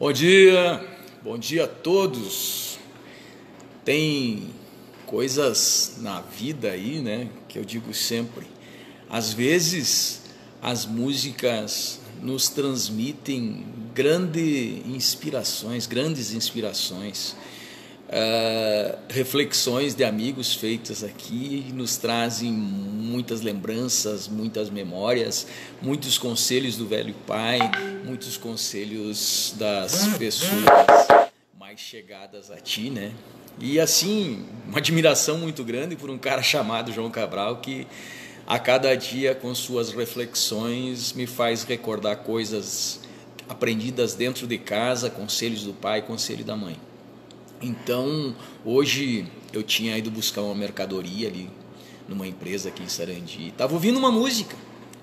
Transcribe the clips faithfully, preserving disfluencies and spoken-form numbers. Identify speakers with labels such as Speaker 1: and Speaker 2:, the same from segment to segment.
Speaker 1: Bom dia, bom dia a todos. Tem coisas na vida aí, né, que eu digo sempre. Às vezes as músicas nos transmitem grandes inspirações, grandes inspirações, uh, reflexões de amigos feitas aqui, nos trazem muitas lembranças, muitas memórias, muitos conselhos do velho pai, muitos conselhos das pessoas mais chegadas a ti, né? E assim, uma admiração muito grande por um cara chamado João Cabral, que a cada dia com suas reflexões me faz recordar coisas aprendidas dentro de casa, conselhos do pai, conselho da mãe. Então, hoje eu tinha ido buscar uma mercadoria ali numa empresa aqui em Sarandi, estava ouvindo uma música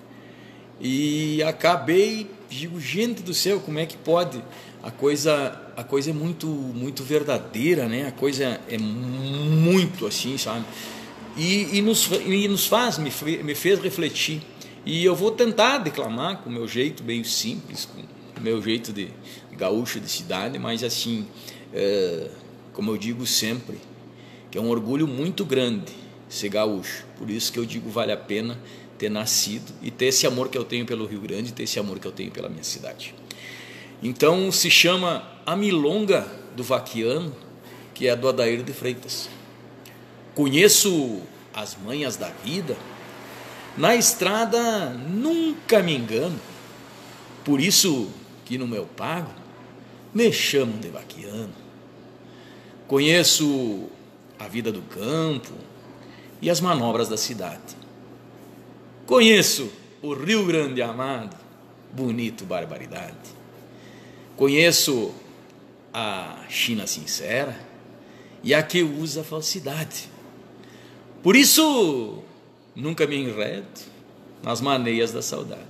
Speaker 1: e acabei, digo, gente do céu, como é que pode? A coisa, a coisa é muito, muito verdadeira, né? A coisa é muito assim, sabe? E, e, nos, e nos faz, me, me fez refletir. E eu vou tentar declamar com o meu jeito bem simples, com o meu jeito de, de gaúcho de cidade, mas assim, é, como eu digo sempre, que é um orgulho muito grande ser gaúcho. Por isso que eu digo, vale a pena ter nascido e ter esse amor que eu tenho pelo Rio Grande, ter esse amor que eu tenho pela minha cidade. Então se chama A Milonga do Vaquiano, que é do Adair de Freitas. Conheço as manhas da vida, na estrada nunca me engano, por isso que no meu pago me chamam de vaquiano. Conheço a vida do campo e as manobras da cidade. Conheço o Rio Grande amado, bonito barbaridade. Conheço a China sincera e a que usa falsidade. Por isso, nunca me enredo nas maneias da saudade.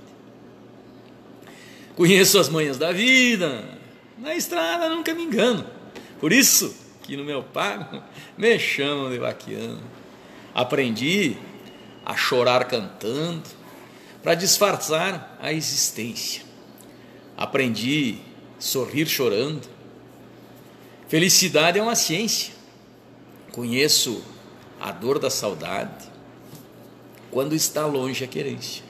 Speaker 1: Conheço as manhas da vida, na estrada nunca me engano. Por isso que no meu pago me chamam de vaquiano. Aprendi a chorar cantando para disfarçar a existência. Aprendi a sorrir chorando. Felicidade é uma ciência. Conheço a dor da saudade quando está longe a querência.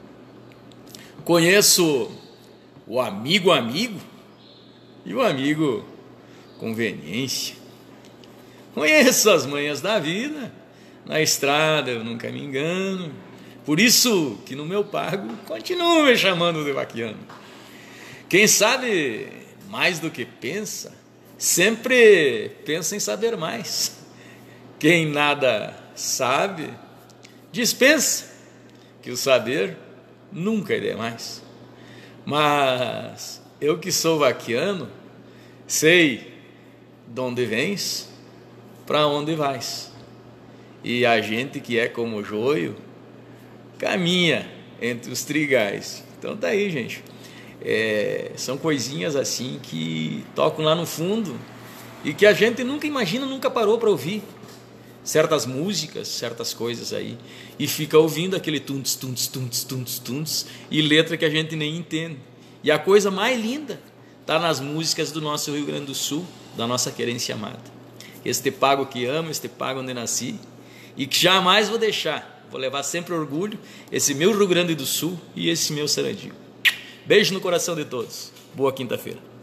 Speaker 1: Conheço o amigo amigo e o amigo conveniência. Conheço as manhas da vida, na estrada eu nunca me engano. Por isso que no meu pago continuo me chamando de vaquiano. Quem sabe mais do que pensa, sempre pensa em saber mais. Quem nada sabe, dispensa, que o saber nunca é demais. Mas eu que sou vaquiano, sei de onde vens, para onde vais. E a gente que é como o joio, caminha entre os trigais. Então tá aí, gente. É, são coisinhas assim que tocam lá no fundo e que a gente nunca imagina, nunca parou para ouvir. Certas músicas, certas coisas aí, e fica ouvindo aquele tunts, tunts, tunts, tunts, tunts, e letra que a gente nem entende. E a coisa mais linda está nas músicas do nosso Rio Grande do Sul, da nossa querência amada. Este pago que amo, este pago onde nasci, e que jamais vou deixar, vou levar sempre orgulho, esse meu Rio Grande do Sul e esse meu Sarandi. Beijo no coração de todos. Boa quinta-feira.